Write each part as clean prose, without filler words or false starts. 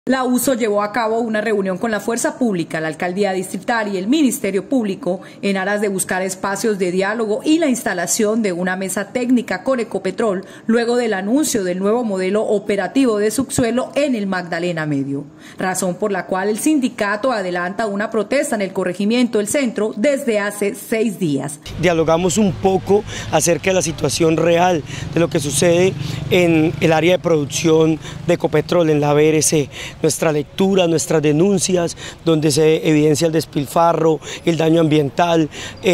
La USO llevó a cabo una reunión con la Fuerza Pública, la Alcaldía Distrital y el Ministerio Público en aras de buscar espacios de diálogo y la instalación de una mesa técnica con Ecopetrol luego del anuncio del nuevo modelo operativo de subsuelo en el Magdalena Medio, razón por la cual el sindicato adelanta una protesta en el corregimiento del centro desde hace 6 días. Dialogamos un poco acerca de la situación real de lo que sucede en el área de producción de Ecopetrol, en la BRC. Nuestra lectura, nuestras denuncias, donde se evidencia el despilfarro, el daño ambiental,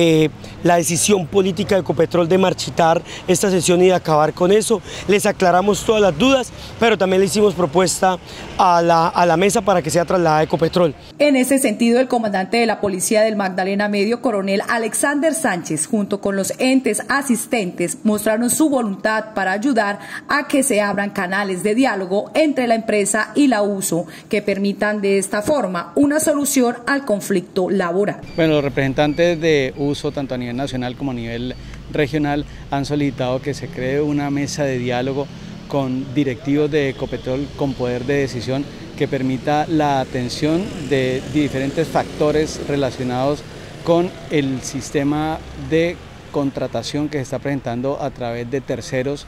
la decisión política de Ecopetrol de marchitar esta sesión y de acabar con eso. Les aclaramos todas las dudas, pero también le hicimos propuesta a la mesa para que sea trasladada a Ecopetrol. En ese sentido, el comandante de la Policía del Magdalena Medio, coronel Alexander Sánchez, junto con los entes asistentes, mostraron su voluntad para ayudar a que se abran canales de diálogo entre la empresa y la USO que permitan de esta forma una solución al conflicto laboral. Bueno, los representantes de USO, tanto a nivel nacional como a nivel regional, han solicitado que se cree una mesa de diálogo con directivos de Ecopetrol con poder de decisión que permita la atención de diferentes factores relacionados con el sistema de contratación que se está presentando a través de terceros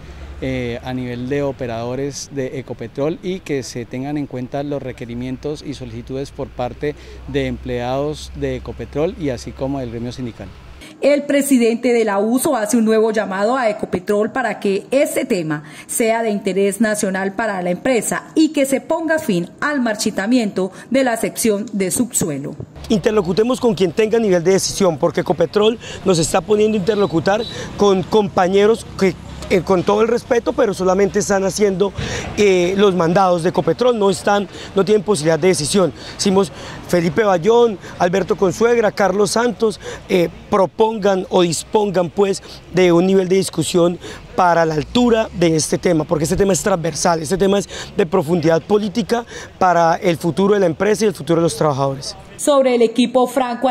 a nivel de operadores de Ecopetrol, y que se tengan en cuenta los requerimientos y solicitudes por parte de empleados de Ecopetrol y así como del gremio sindical. El presidente de la USO hace un nuevo llamado a Ecopetrol para que este tema sea de interés nacional para la empresa y que se ponga fin al marchitamiento de la sección de subsuelo. Interlocutemos con quien tenga nivel de decisión, porque Ecopetrol nos está poniendo a interlocutar con compañeros que con todo el respeto, pero solamente están haciendo los mandados de Ecopetrol, no tienen posibilidad de decisión. Hicimos Felipe Bayón, Alberto Consuegra, Carlos Santos, propongan o dispongan pues de un nivel de discusión para la altura de este tema, porque este tema es transversal, este tema es de profundidad política para el futuro de la empresa y el futuro de los trabajadores. Sobre el equipo FRAN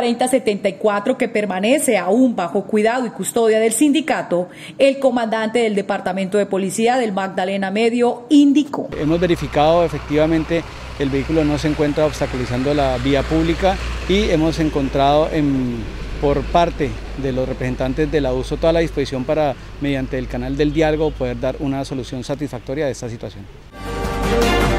4074 que permanece aún bajo cuidado y custodia del sindicato, el comandante del Departamento de Policía del Magdalena Medio indicó: hemos verificado efectivamente el vehículo no se encuentra obstaculizando la vía pública y hemos encontrado por parte de los representantes de la USO toda la disposición para, mediante el canal del diálogo, poder dar una solución satisfactoria de esta situación.